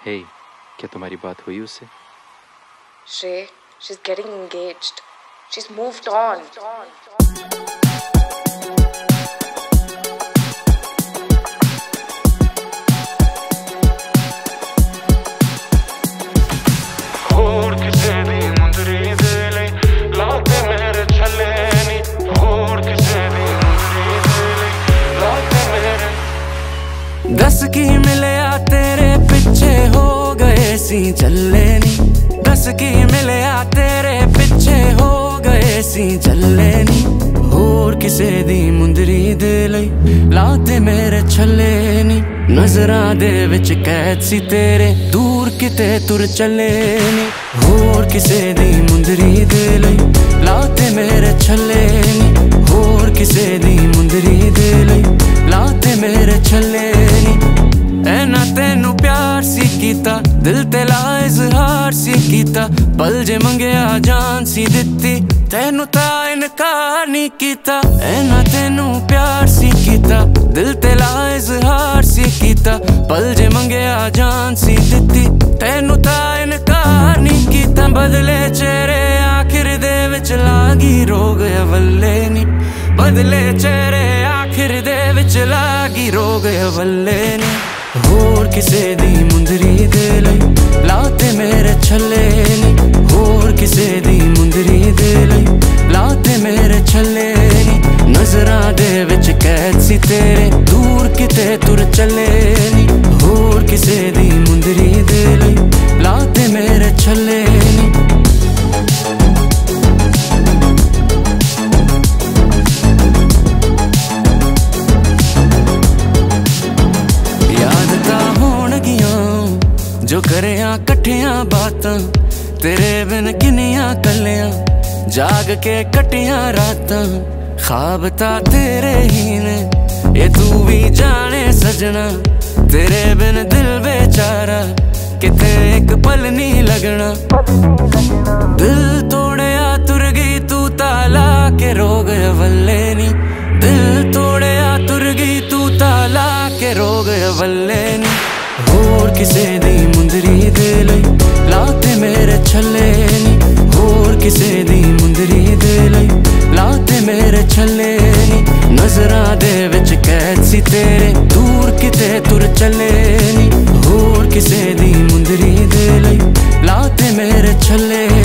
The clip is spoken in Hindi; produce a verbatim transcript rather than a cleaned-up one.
हे, क्या तुम्हारी बात हुई उससे? Shrey, she's getting engaged. She's moved on. ਹੋਰ ਕਿਸੇ ਦੀ ਮੁੰਦਰੀ ਦੇ ਲਈ ਲਾਤੇ ਮੇਰੇ ਛੱਲੇ ਨੀ ਹੋਰ ਕਿਸੇ ਦੀ ਮੁੰਦਰੀ ਦੇ ਲਈ ਲਾਤੇ ਮੇਰੇ दस की मिलया तेरे पिछे हो गए सी चले नी दस की मिलया तेरे पिछे हो गए सी चले नी होर किसे दी मुंदरी दे लई लाते मेरे छले नी नजरां दे विच कैद सी तेरे दूर किते तुर चले नी होर किसे दी मुंदरी दे लई लाते मेरे छले नी होर किसे दी मुंदरी दे लई लाते मेरे छले नी ऐना तेनू प्यार सी कीता दिल ते ला इजहार सी कीता पल जे मंगया जान सी दित्ती तेनू ता इनकार नहीं कीता ऐना तेनू प्यार सी कीता दिल ते ला इजहार सी कीता पल जे मंगया जान सी दित्ती तेनू ता इनकार नहीं कीता बदले चेहरे आखिर दे विच लागी रोग अवले नी बदले चेहरे आखिर दे विच लागी रोग अवले नी होर किसे दी मुंदरी दे लई लाते मेरे छले नी होर किसे दी मुंदरी दे लई लाते मेरे छले नी नजरां दे विच कैद सी तेरे दूर किते तुर चले नी होर किसे दी मुंदरी दे लई लाते मेरे छले नी जो करेया कट्ठियां बातां तेरे बिन किनियां कलियां जाग के कटियां रातां ख्वाब ता तेरे ही ने ये तू भी जाने सजना तेरे बिन दिल बेचारा किते एक पल नहीं लगना दिल तोड़या तुर गई तू ताला के रोग अवले नी दिल तोड़या तुर गई तू ताला के रोग अवले नी होर किसे दी मुंदरी दे लई लाते मेरे छले नी होर किसे दी मुंदरी दे लई लाते मेरे छले नी नजरां दे विच कैद सी तेरे दूर किते तुर चले नी होर किसे दी मुंदरी दे लई लाते मेरे छले